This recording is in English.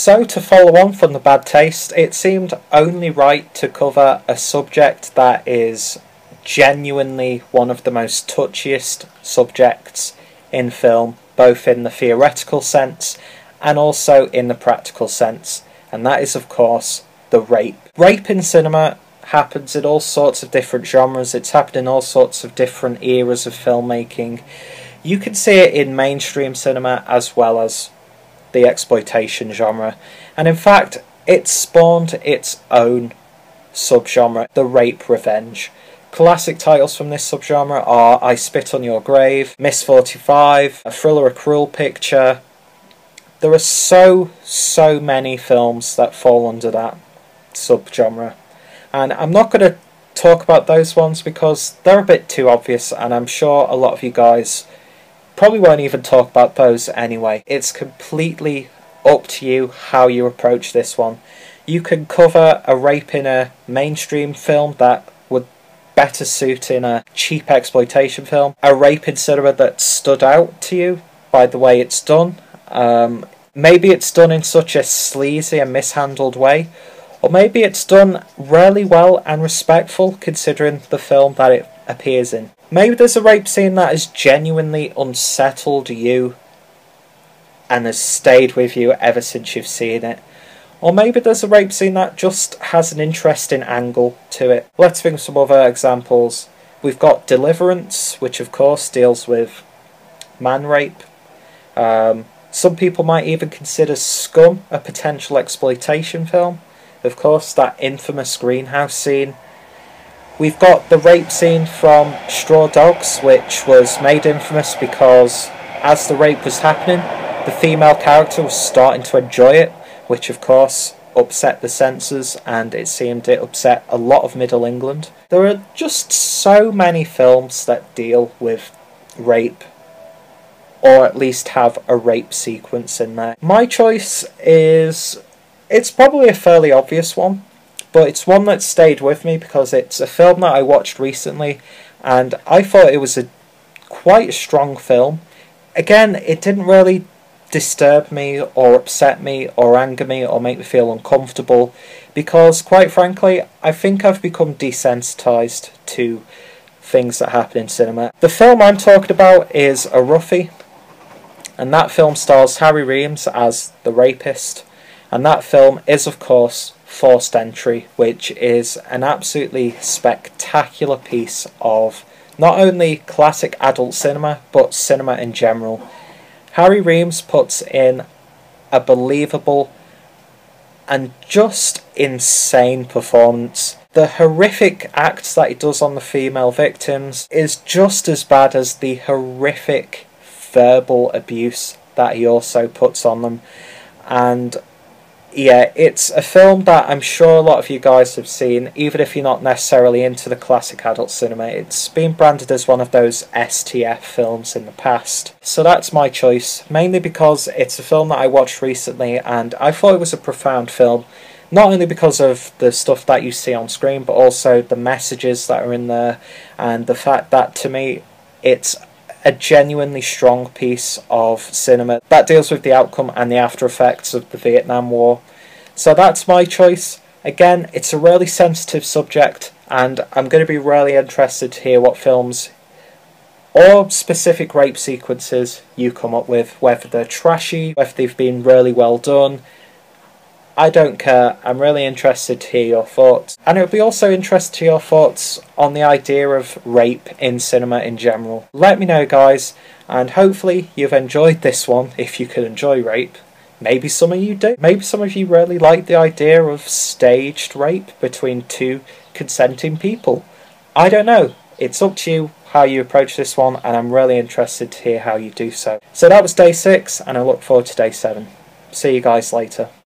So to follow on from the bad taste, it seemed only right to cover a subject that is genuinely one of the most touchiest subjects in film, both in the theoretical sense and also in the practical sense, and that is of course the rape. Rape in cinema happens in all sorts of different genres. It's happened in all sorts of different eras of filmmaking. You can see it in mainstream cinema as well as the exploitation genre, and in fact it spawned its own subgenre, the rape revenge. Classic titles from this subgenre are I Spit on Your Grave, Miss 45, A Thriller, A Cruel Picture. There are so many films that fall under that subgenre, and I'm not going to talk about those ones because they're a bit too obvious, and I'm sure a lot of you guys probably won't even talk about those anyway. It's completely up to you how you approach this one. You can cover a rape in a mainstream film that would better suit in a cheap exploitation film. A rape in cinema that stood out to you by the way it's done. Maybe it's done in such a sleazy and mishandled way, or maybe it's done really well and respectful considering the film that it appears in. Maybe there's a rape scene that has genuinely unsettled you and has stayed with you ever since you've seen it. Or maybe there's a rape scene that just has an interesting angle to it. Let's think of some other examples. We've got Deliverance, which of course deals with man rape. Some people might even consider Scum a potential exploitation film. Of course, that infamous greenhouse scene. We've got the rape scene from Straw Dogs, which was made infamous because as the rape was happening, the female character was starting to enjoy it, which of course upset the censors, and it seemed it upset a lot of Middle England. There are just so many films that deal with rape, or at least have a rape sequence in there. My choice is, it's probably a fairly obvious one, but it's one that stayed with me because it's a film that I watched recently and I thought it was quite a strong film. Again, it didn't really disturb me or upset me or anger me or make me feel uncomfortable because, quite frankly, I think I've become desensitized to things that happen in cinema. The film I'm talking about is A Roughie, and that film stars Harry Reams as the rapist, and that film is of course Forced Entry, which is an absolutely spectacular piece of not only classic adult cinema but cinema in general. Harry Reams puts in a believable and just insane performance. The horrific acts that he does on the female victims is just as bad as the horrific verbal abuse that he also puts on them. And yeah, it's a film that I'm sure a lot of you guys have seen, even if you're not necessarily into the classic adult cinema. It's been branded as one of those STF films in the past. So that's my choice, mainly because it's a film that I watched recently and I thought it was a profound film, not only because of the stuff that you see on screen, but also the messages that are in there, and the fact that, to me, it's a genuinely strong piece of cinema that deals with the outcome and the after effects of the Vietnam War. So that's my choice. Again, it's a really sensitive subject, and I'm going to be really interested to hear what films or specific rape sequences you come up with, whether they're trashy, whether they've been really well done. I don't care. I'm really interested to hear your thoughts. And it would be also interesting to hear your thoughts on the idea of rape in cinema in general. Let me know, guys, and hopefully you've enjoyed this one, if you can enjoy rape. Maybe some of you do. Maybe some of you really like the idea of staged rape between two consenting people. I don't know. It's up to you how you approach this one, and I'm really interested to hear how you do so. So that was day 6, and I look forward to day 7. See you guys later.